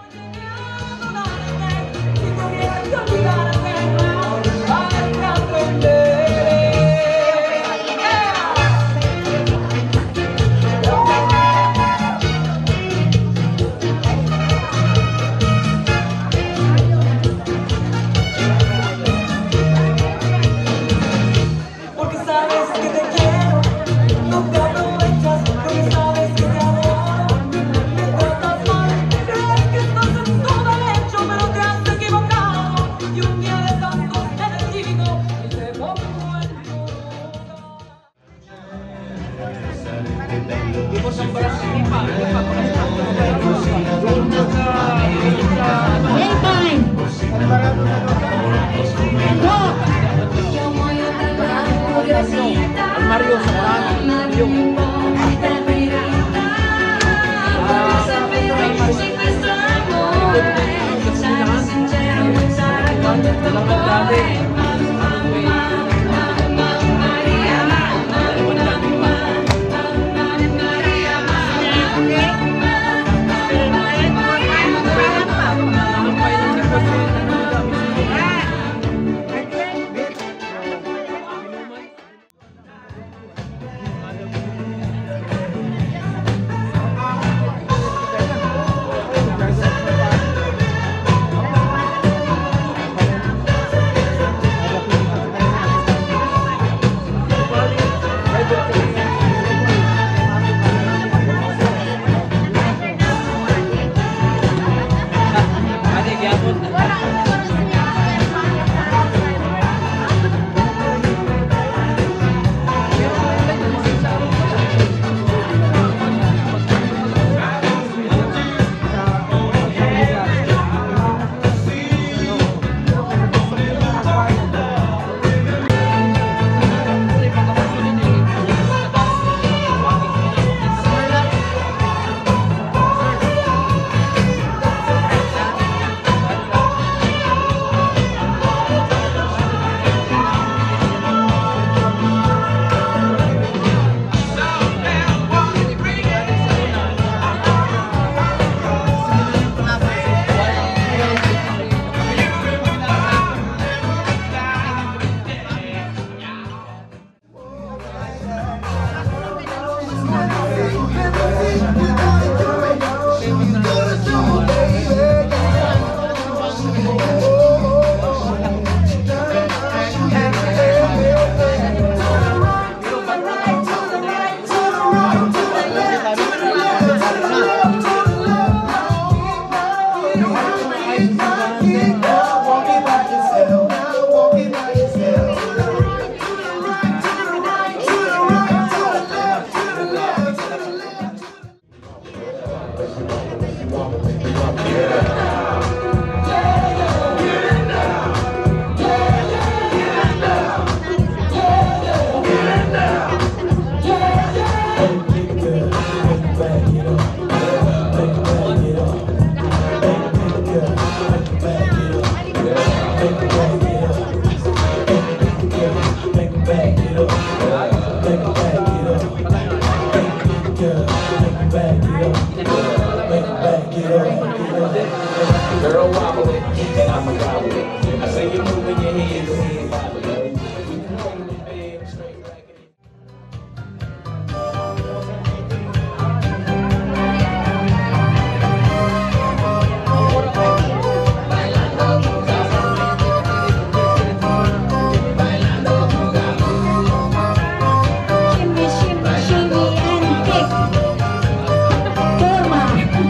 Girl, wobble it, and I'ma gobble it. I say you're moving your hands, go ahead, wobble it.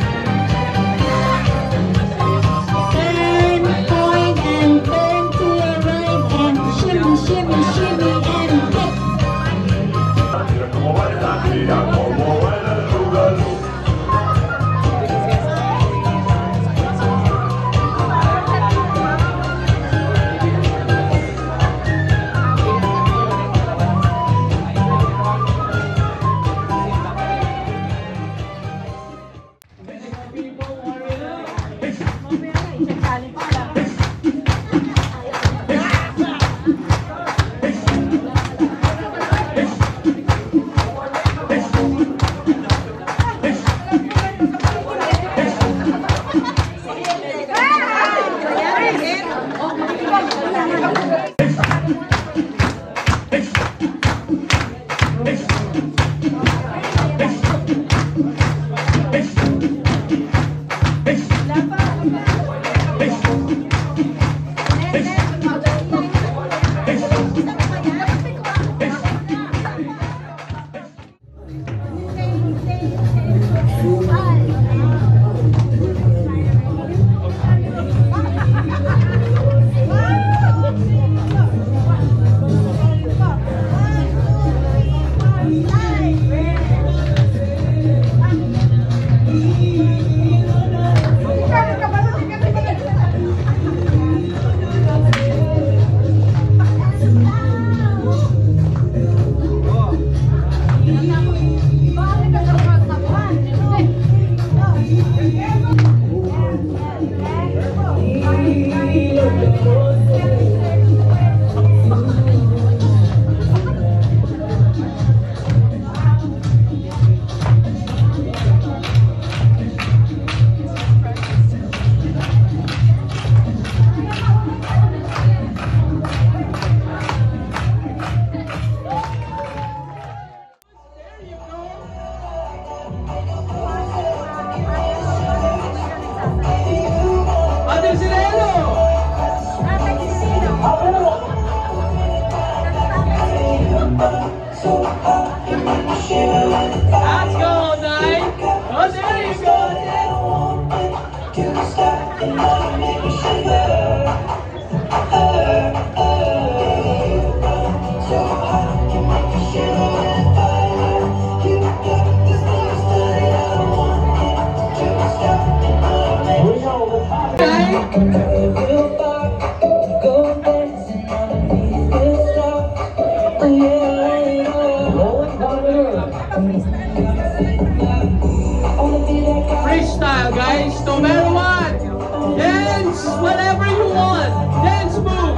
Turn, point, and turn to Let's go, Nine. Oh, there you go. Freestyle, guys, no matter what. Dance whatever you want. Dance move.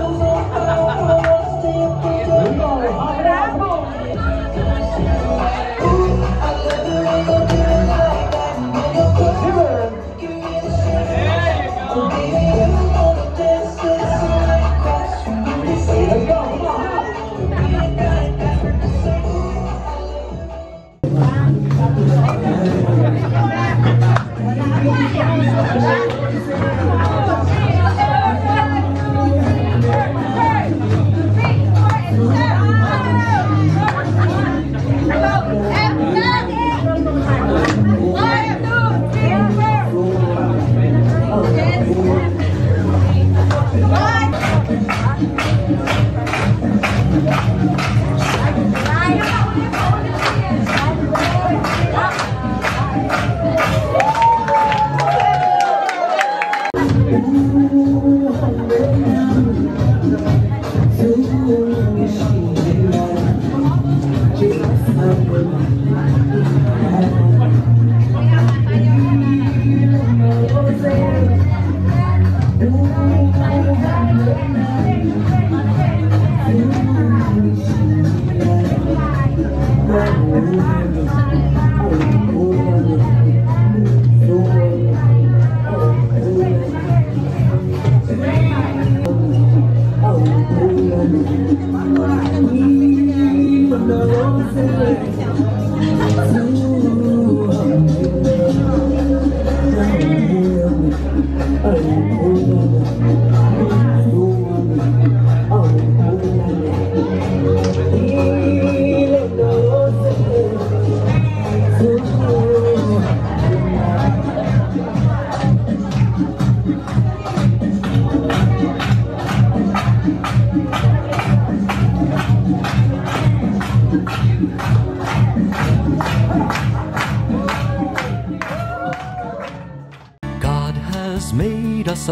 Made us a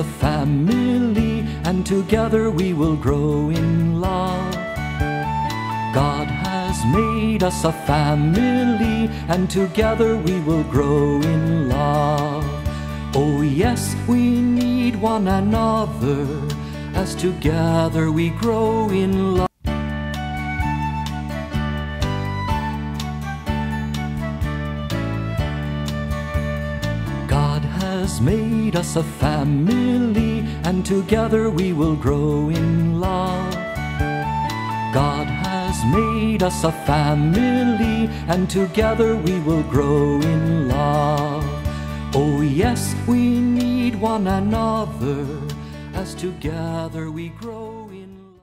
family, and together we will grow in love. God has made us a family, and together we will grow in love. Oh yes, we need one another, as together we grow in love. Has made us a family, and together we will grow in love. God has made us a family, and together we will grow in love. Oh yes, we need one another, as together we grow